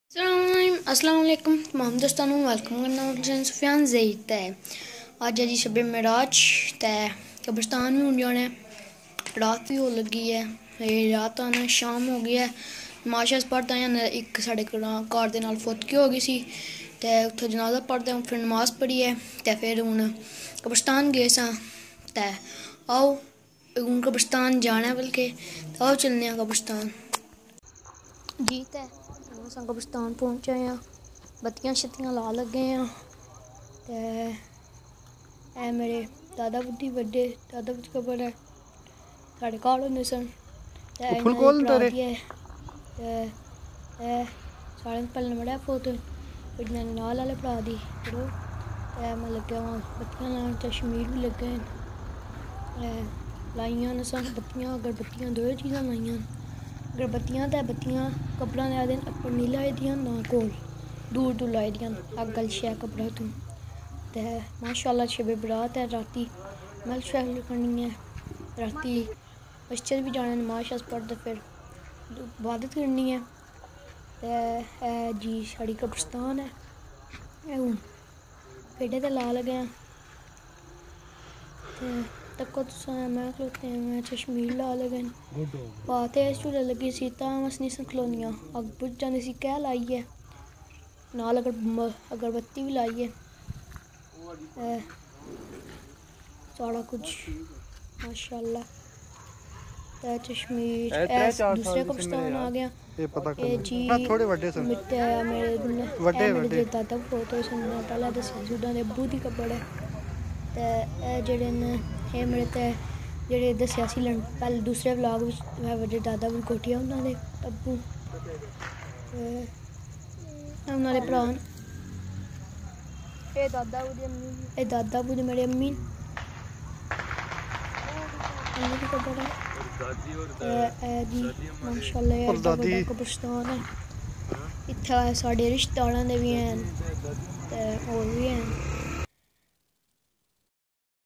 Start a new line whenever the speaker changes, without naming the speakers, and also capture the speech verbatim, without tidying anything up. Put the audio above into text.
अस्सलाम वालेकुम तमाम दोस्तों वेलकम करना सुफियान ज़ईद ते अज है जी शबे मेराज ते कब्रिस्तान भी होने जाना है। रात भी हो लगी है, रात आना शाम हो गई है। नमाज़ पढ़ते हैं, एक साढ़े घर के नाल फौतगी हो गई सी ते उत्थे जनाजा पढ़ते हैं, फिर नमाज पढ़ी है ते फिर हुण कब्रिस्तान गए सां ते आओ हुण कब्रिस्तान जाना है, बल्कि आओ चलने कब्रिस्तान जी। ते अस कब्रिस्तान पहुंचे हैं, बत्तियां शत्तियां ला लगे हैं ते ए मेरे दादा बुड्ढी बड्डे दादा बुड्ढी कबर है साढ़े घर होंदे सन ते भरा दी है ते साढ़े पल्ले मड़ा फोटो फिर नाल आह्ले भरा दी ते मैं लग्गे बत्तियां लान, चश्मीर भी लगे लाइयां न सन बत्तियां अगरबत्तियां दो चीज़ां लाइयां अगरबत्तियां ते बत्तियां कपड़ा लै दिन अप्पर नी लाई दियां ना कोल दूर दूर लाई दियां अग्ग गल शै कपड़ा तू ते माशाअल्लाह शबे बरात है। राती महल शैल करनी है, राती मस्जिद भी जाना, नमाज शमाज पढ़दे फिर इबादत करनी है ते ए जी साढ़ी कब्रिस्तान है। हूँ पेड़े ते ला लगे हैं ते तक्को तुस मैं खलोते हैं, मैं चश्मीर ला लगे पाते झूले लगी सी तां अस नहीं खलोनियां, अग्ग बुझ जाती सी कै लाइए नाल अगर अगरबत्ती भी लाइए सारा कुछ माशाअल्लाह। ते चश्मीर दूसरे कब्रिस्तान आ गया जी मिट्टे मेरे मेरे दादा फोटो सुनना पहले दस्सेआ सी उदा दे अब्बू दी कब्र है ते ए जेह्ड़े न एह् मेरे ते जेह्ड़े दस्सेआ सी पैह्ले दूसरे व्लॉग बिच मेरे दादा दी कोठिया उन्हां दे अब्बू उन्हां दे भरा न, एह् दादा दी अम्मी एह् दादा दी मेरी अम्मी अम्मी दी कब्र है जी माशाअल्लाह कब्रिस्तान है। इत्थै साढ़े रिश्तेदारां दे भी हैन ते होर भी हैन।